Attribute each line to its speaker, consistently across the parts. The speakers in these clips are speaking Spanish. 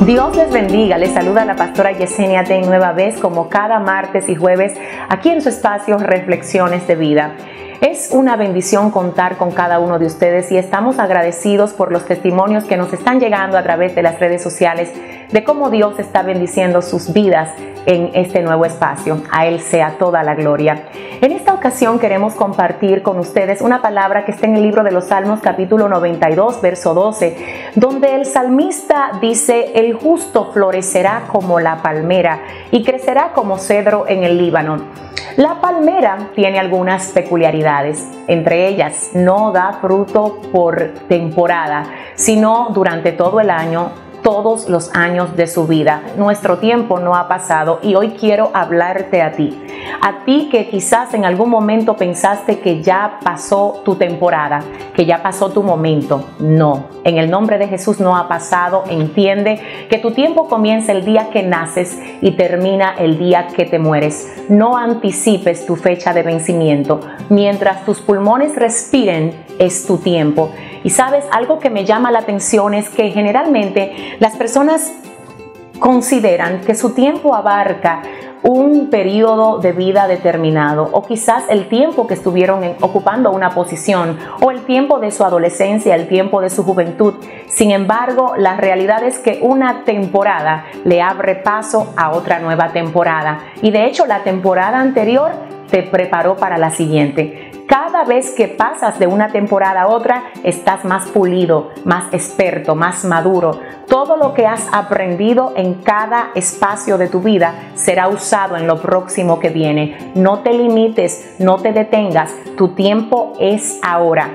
Speaker 1: Dios les bendiga, les saluda la pastora Yesenia Ten nueva vez como cada martes y jueves aquí en su espacio Reflexiones de Vida. Es una bendición contar con cada uno de ustedes y estamos agradecidos por los testimonios que nos están llegando a través de las redes sociales de cómo Dios está bendiciendo sus vidas en este nuevo espacio. A Él sea toda la gloria. En esta ocasión queremos compartir con ustedes una palabra que está en el libro de los Salmos capítulo 92, verso 12, donde el salmista dice: el justo florecerá como la palmera y crecerá como cedro en el Líbano. La palmera tiene algunas peculiaridades, entre ellas no da fruto por temporada, sino durante todo el año, todos los años de su vida. Nuestro tiempo no ha pasado y hoy quiero hablarte a ti que quizás en algún momento pensaste que ya pasó tu temporada, que ya pasó tu momento. No, en el nombre de Jesús no ha pasado. Entiende que tu tiempo comienza el día que naces y termina el día que te mueres. No anticipes tu fecha de vencimiento. Mientras tus pulmones respiren, es tu tiempo. Y sabes, algo que me llama la atención es que generalmente las personas consideran que su tiempo abarca un periodo de vida determinado, o quizás el tiempo que estuvieron ocupando una posición, o el tiempo de su adolescencia, el tiempo de su juventud. Sin embargo, la realidad es que una temporada le abre paso a otra nueva temporada, y de hecho la temporada anterior te preparó para la siguiente. Cada vez que pasas de una temporada a otra, estás más pulido, más experto, más maduro. Todo lo que has aprendido en cada espacio de tu vida será usado en lo próximo que viene. No te limites, no te detengas. Tu tiempo es ahora.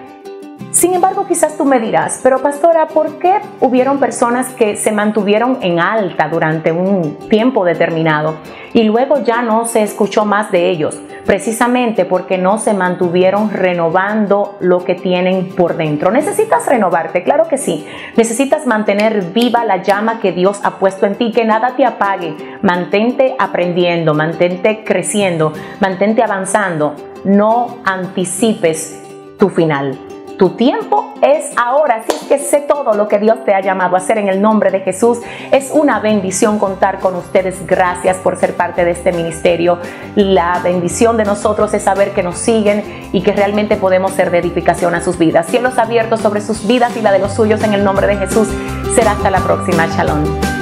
Speaker 1: Sin embargo, quizás tú me dirás: pero pastora, ¿por qué hubieron personas que se mantuvieron en alta durante un tiempo determinado y luego ya no se escuchó más de ellos? Precisamente porque no se mantuvieron renovando lo que tienen por dentro. ¿Necesitas renovarte? Claro que sí. Necesitas mantener viva la llama que Dios ha puesto en ti, que nada te apague. Mantente aprendiendo, mantente creciendo, mantente avanzando. No anticipes tu final. Tu tiempo es ahora, así que sé todo lo que Dios te ha llamado a hacer en el nombre de Jesús. Es una bendición contar con ustedes. Gracias por ser parte de este ministerio. La bendición de nosotros es saber que nos siguen y que realmente podemos ser de edificación a sus vidas. Cielos abiertos sobre sus vidas y la de los suyos en el nombre de Jesús. Será hasta la próxima. Shalom.